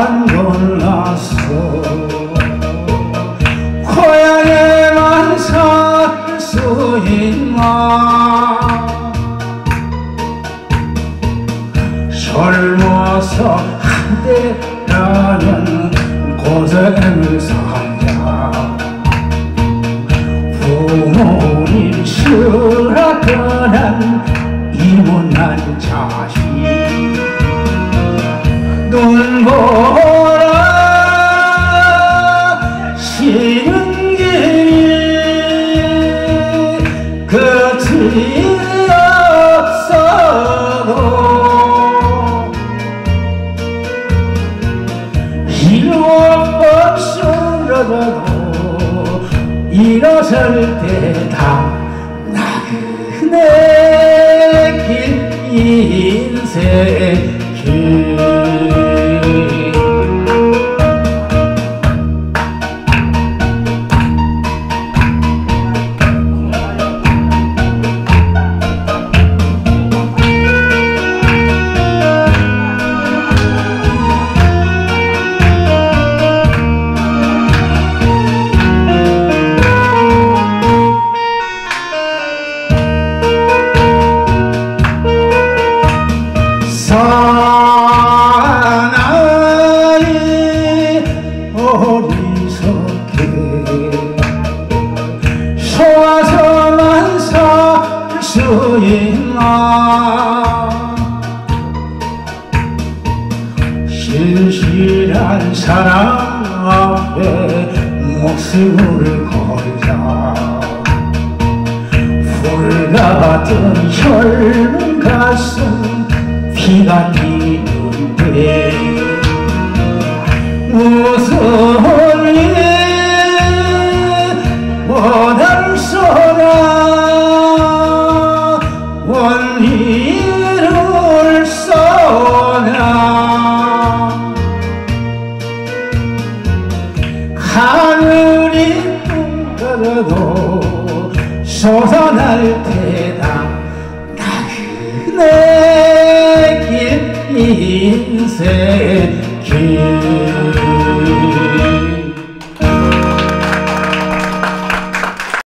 골라서 고향에만 살 수 있나. 젊어서 한때라면 고생을 살자. 부모님 수락떠난 이 못난 자식 눈보라 쉬는 길이 끝이 없어도 일곱 번 쓰러져도 일어설 때다 나그네 길 인생 길. 사나이 어리석게 속아서만 살 수 있나. 신실한 사랑 앞에 목숨을 걸자. 불같은 혈문 가슴 피가 튀는데 무슨 일 원한서나 원인을 써나. 하늘이 뚱그려도 솟아날 테다 나그네 길 인생 길.